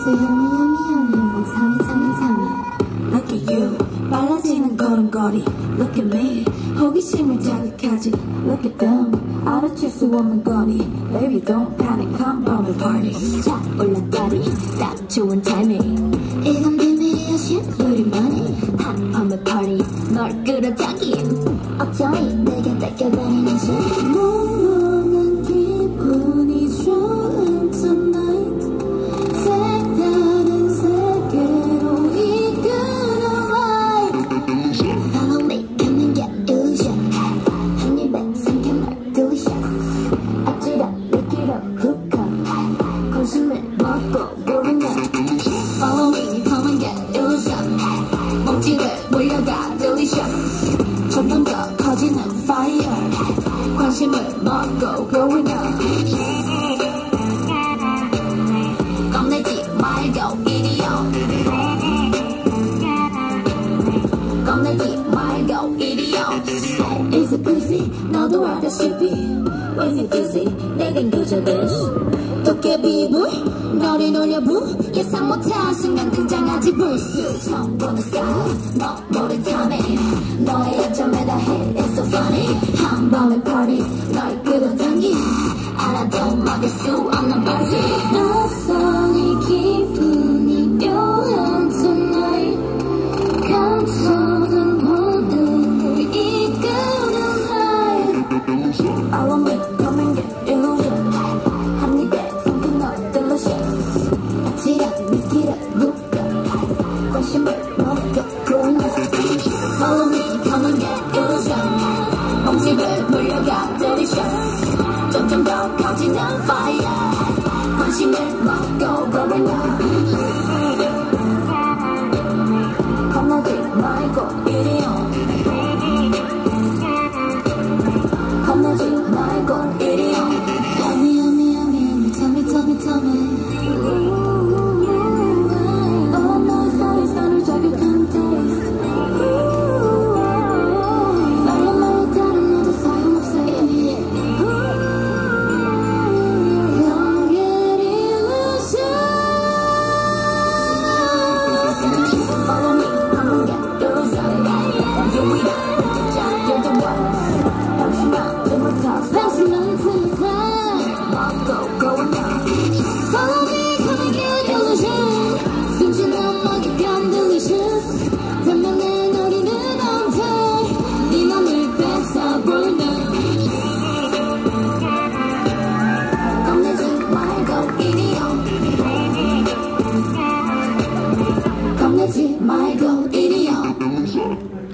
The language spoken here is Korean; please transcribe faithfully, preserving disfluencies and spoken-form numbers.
So yummy yummy yummy yummy tummy tummy tummy. Look at you 빨라지는 걸음걸이. Look at me 호기심을 자극하지. Look at them 알아챌 수 없는 거리. Baby don't panic come on the party. 자 올라다리 딱 좋은 타이밍. 이건 비밀이야 shit 우리만의 핫함의 party. 널 끌어당김 어쩌니 내게 뺏겨다니는 shit. 몽롱한 기분이 좋은 tonight. 색다른 세계로 이끄는 light. Follow me come and get illusion. 한 입에 삼켜 널 delicious. 아찔한 느끼로 hook up. 관심을 먹고 보는 Follow me come and get illusion. 먹지를 몰려가 delicious. 점점 더 커지는 fire. 관심을 먹고 going up. 겁내지 말고 이리 와. 겁내지 말고 이리 와. Is it busy? 너도 알다시피 When you dizzy 내겐 그저 this. 도깨비불 너를 놀려부. 예상 못한 순간 등장하지 불쑥. 처음 보는 style 너 모른 timing. 너의 약점에 다 hit It's so funny. 한 밤의 party 널 끌어당기. 알아도 막을 수 없는 바지. 낯선이 기분이 묘한 tonight. 감춰둔 모두를 이끄는 light. Follow me come and get illusion. 한 입에 삼켜 널 delicious. 아찔한 느끼를 묶어. 관심을 먹고 going up. Follow me come and get illusion. 몸집을 물려가 delicious. 점점 더 커지는 fire. 관심을 먹고 going up. 겁나지 말고 이리 와. 겁나지 말고 이리 와. Yummy yummy yummy yummy tummy tummy tummy. Oh 너의 살이 나를 자극하는 taste. 말로 말로 다른 너도 소용없어 이미. Don't get illusion. Follow me come and get illusion. You will not you're the one. 당신만 틈을 타. 당신만 틈을 타. 먹고 going up. Follow me come and get illusion. 순진한 먹이 편 delicious. 변명해 너리는 언제 네 맘을 뺏어보는. 겁내지 말고 이리 와. 겁내지 말고 이리 와.